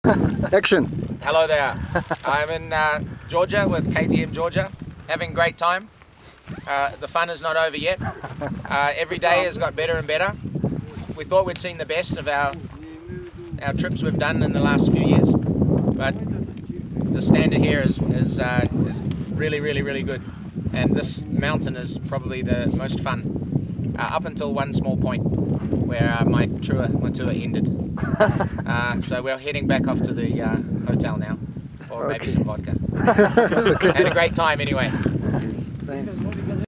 Action. Hello there. I'm in Georgia with KTM Georgia, having a great time. The fun is not over yet. Every day has got better and better. We thought we'd seen the best of our trips we've done in the last few years, but the standard here is really, really, really good. And this mountain is probably the most fun, up until one small point where my tour ended. So we're heading back off to the hotel now for maybe some vodka. Okay. Had a great time anyway. Thanks.